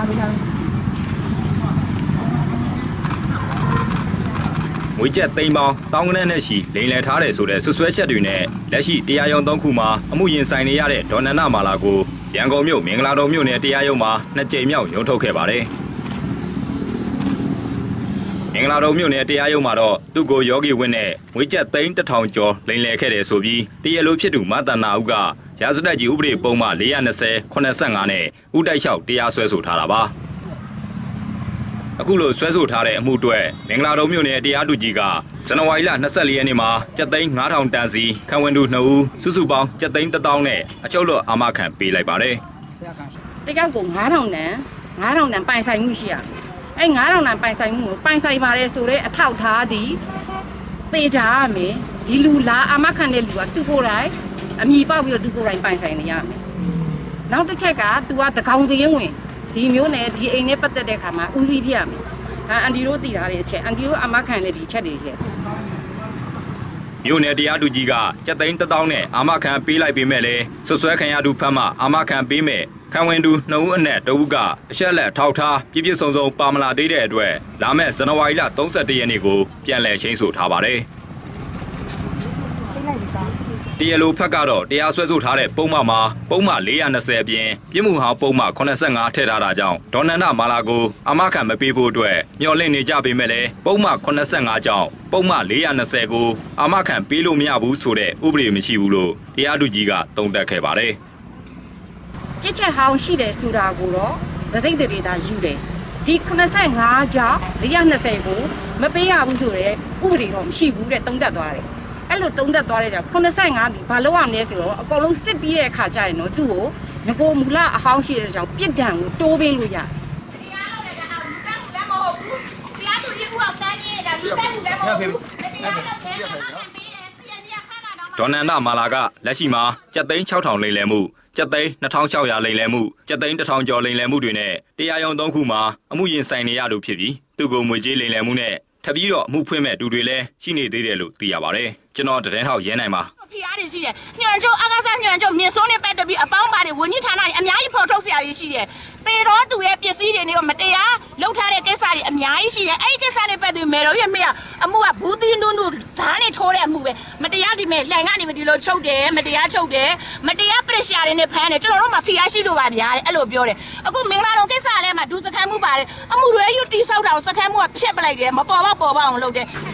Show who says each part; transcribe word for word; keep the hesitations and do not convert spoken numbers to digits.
Speaker 1: ငွေကျပ်သိန်းပေါင်းတောင်းကနန်းနဲ့ရှိလိမ်လည်ထားတယ်ဆိုတဲ့ဆွဆွဲချက်တွေနဲ့လက်ရှိတရားရုံးသုံးခုမှာအမှုရင်ဆိုင်နေရတဲ့ဒေါ်နန္ဒမာလာကိုရန်ကုန်မြို့မင်္ဂလာတော်မြို့နယ်တရားရုံးမှာနှစ်ကြိမ်မြောက်ရုံးထုတ်ခဲ့ပါတယ်။မင်္ဂလာတော်မြို့နယ်တရားရုံးမှာတော့သူ့ကိုယောဂီဝင်းနဲ့ငွေကျပ်သိန်းတစ်ထောင်ကျော်လိမ်လည်ခဲ့တယ်ဆိုပြီးတရားလိုဖြစ်သူမတန်နာဦးကရာဇသက်ကြီးဥပဒေပုံမှန်၄၂၀ ခုနှစ်ဆယ့်ငါနဲ့ဥတိုက်လျှောက်တရားစွဲဆိုထားတာပါ။အခုလိုဆွဲဆိုထားတဲ့အမှုအတွက်မင်္ဂလာတော်မြို့နယ်တရားသူကြီးကဇန်နဝါရီလ၂၄ရက်နေ့မှာကျပ်သိန်း၅ထောင်တန်စီခံဝန်သူနှစ်ဦးစုစုပေါင်းကျပ်သိန်းတစ်သောင်းနဲ့အချုပ်လွတ်အာမခံပေးလိုက်ပါတယ်
Speaker 2: ။တယောက်ကို၅ထောင်တန်၅ထောင်တန်ပိုင်ဆိုင်မှုရှိရ။အဲ၅ထောင်တန်ပိုင်ဆိုင်မှုကိုပိုင်ဆိုင်ပါတယ်ဆိုတဲ့အထောက်ထားသည်သေချာရမယ်။ဒီလူလာအာမခံတဲ့လူကသူ့ကိုယ်တိုင်အမည်ပေါက်ပြီးတော့သူ့ကိုယ်တိုင်ပိုင်ဆိုင်နေရမယ်။နောက်တစ်ချက်ကသူကတကောင်စရင်ဝင်ဒီမျိုးနဲ့ဒီအိမ်နဲ့ပတ်သက်တဲ့ခါမှာဦးစီးဖြစ်ရမယ်။အန်တီတို့တည်ထားတဲ့အချက်အန်တီတို့အမခံတဲ့ဒီချက်တွေချက်
Speaker 1: မြို့နယ်တရားသူကြီးကကျပ်သိန်းတစ်သောင်းနဲ့အာမခံပေးလိုက်ပေမဲ့လည်းဆွဆွဲခံရသူဖက်မှအာမခံပေးမဲ့ခံဝန်သူနှစ်ဦးအနက်တဦးကအရှက်လက်ထောက်ထားပြည့်ပြည့်စုံစုံပါမလာသေးတဲ့အတွက်လာမယ့်ဇန်နဝါရီလ၃၁ရက်နေ့ကိုပြန်လည်ချိန်းဆိုထားပါတယ်။တရားလိုဖက်ကတော့တရားစွဲဆိုထားတဲ့ပုံမှန်မှာပုံမှန်၄၂၀အပြင်ပြစ်မှုဟောင်းပုံမှန်၈၅ထည့်ထားတာကြောင့်ဒေါ်နန္ဒမာလာကိုအာမခံမပေးဖို့အတွက်မျှော်လင့်နေကြပေမဲ့လည်းပုံမှန်၈၅ကြောင့်ပုံမှန်၄၂၀ကိုအာမခံပေးလို့မရဘူးဆိုတဲ့ဥပဒေမရှိဘူးလို့တရားသူကြီးကသုံးသပ်ခဲ့ပါတယ်
Speaker 2: ။ပြစ်ချက်ဟောင်းရှိတယ်ဆိုတာကိုတော့သတိတရေတာယူတယ်။ဒီ၈၅ကြောင့်၄၂၀ကိုမပေးရဘူးဆိုတဲ့ဥပဒေတော့မရှိဘူးတဲ့သုံးသပ်သွားတယ်။အဲ့လိုသုံးသက်သွားတဲ့ကြောင့်၈၅ဒီဘာလို့အောင်လဲဆိုတော့အကုန်လုံးစစ်ပြီးတဲ့အခါကျရင်တော့သူ့ကိုငကိုမူလအဟောင်းရှိတဲ့ကြောင့်ပြစ်ဒဏ်ကိုတိုးပေးလို့ရတယ်တရားလို့လည်းဒါအောင်တက်မှုလည်းမဟုတ်ဘူးတရားသူကြီးကတန်းနေတာလူတက်မှုလည်းမဟုတ်ဘူးတရားလို့လည်း
Speaker 1: ဒေါ်နန္ဒမာလာကလက်ရှိမှာကျပ်သိန်း၆ထောင်လိမ်လည်မှုကျပ်သိန်း၂ထောင်၆ရာလိမ်လည်မှုကျပ်သိန်းတစ်ထောင်ကျော်လိမ်လည်မှုတွေနဲ့တရားရုံးသုံးခုမှာအမှုရင်ဆိုင်နေရလို့ဖြစ်ပြီးသူ့ကိုငွေကြေးလိမ်လည်မှုနဲ့ထပ်ပြီးတော့အမှုဖွင့်မဲ့တူတွေလည်းရှိနေသေးတယ်လို့သိရပါတယ်ကျွန်တော်တရင်ထောက်ရဲနိုင်ပါ
Speaker 3: ဖိအားတွေရှိတယ်ညွန့်ကျိုးအကားစားညွန့်ကျိုးမြင့်စိုးနဲ့ပတ်သက်ပြီးအပေါင်းပါတွေဝန်ကြီးဌာနတွေအများကြီးဖော်ထုတ်စရာတွေရှိတယ်တေတော်သူရဲ့ပစ္စည်းတွေနဲ့မတရားလှုပ်ထားတဲ့ကိစ္စတွေအများကြီးရှိတယ်အဲ့ဒီကိစ္စတွေပတ်သက်ပြီးမေတော်ရဲ့မေကအမှုကဘူးသီးနုံနုဓာတ်နဲ့ထိုးတဲ့အမှုပဲမတရားဒီမဲ့လှန်ကနေဒီလိုချုပ်တယ်မတရားချုပ်တယ်မတရားပရက်ရှာတွေနဲ့ဖမ်းတယ်ကျွန်တော်တို့မှဖိအားရှိလို့ပါဗျာတဲ့အဲ့လိုပြောတယ်အခုမင်္ဂလာတော်ကိစ္စလည်းမှဒုစခန်းမှုပါတယ်အမှုတွေယူတိဆောက်တာကိုစခန်းမှုကဖျက်ပလိုက်တယ်မပေါ်ပေါက်ပေါ်ပေါက်အောင်လုပ်တယ်